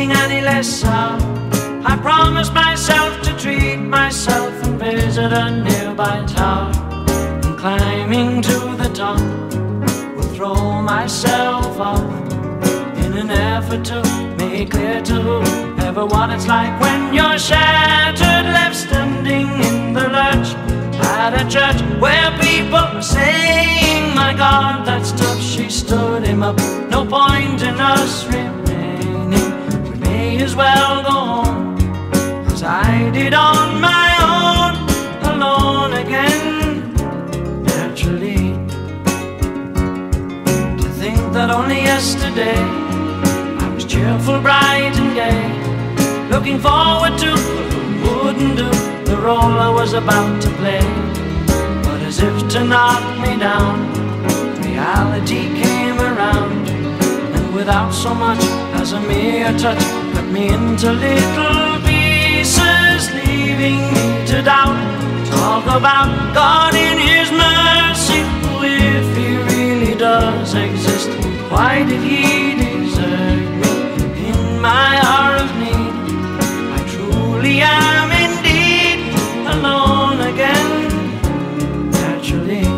feeling any less sour. I promised myself to treat myself and visit a nearby tower. And climbing to the top, will throw myself up in an effort to make clear to whoever what it's like when you're shattered, left standing in the lurch at a church where people were saying, my God, that's tough. She stood him up. No point in us remaining. We may as well go home, as I did on my own, alone again, naturally. To think that only yesterday I was cheerful, bright and gay, looking forward to what wouldn't do the role I was about to play. But as if to knock me down, reality came around, and without so much as a mere touch, cut me into little pieces, leaving me to doubt. Talk about God in His mercy, who, if He really does exist, why did He desert me in my hour of need? I truly am indeed alone again, naturally.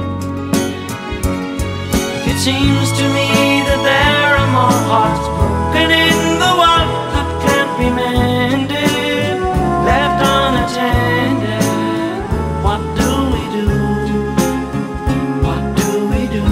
It seems to me that there are more hearts broken in the world that can't be mended, left unattended. What do we do? What do we do?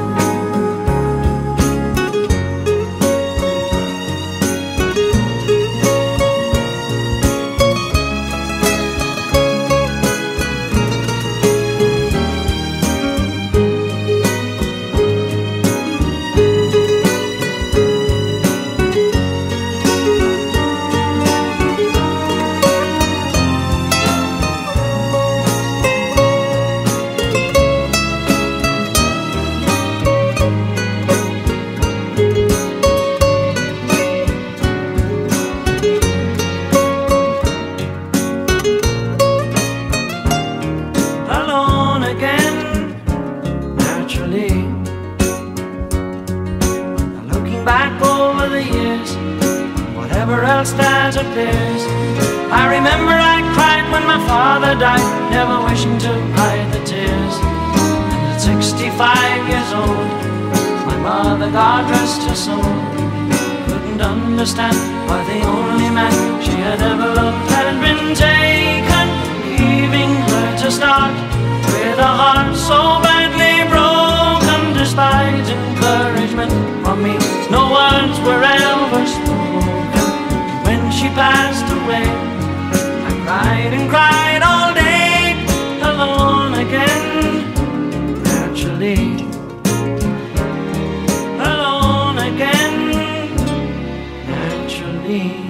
I remember I cried when my father died, never wishing to hide the tears. And at 65 years old, my mother, God rest her soul, couldn't understand why the only man she had ever loved had been taken, leaving her to start with a heart so badly broken. Despite encouragement from me, no words were ever spoken. When she passed away, I cried and cried all day, alone again, naturally. Alone again, naturally.